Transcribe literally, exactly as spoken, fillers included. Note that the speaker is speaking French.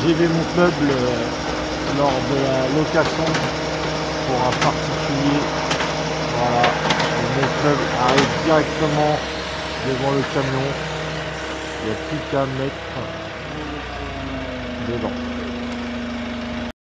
J'ai vu mon meuble euh, lors de la location pour un particulier. Voilà, et mon meuble arrive directement devant le camion. Il n'y a plus qu'à mettre dedans.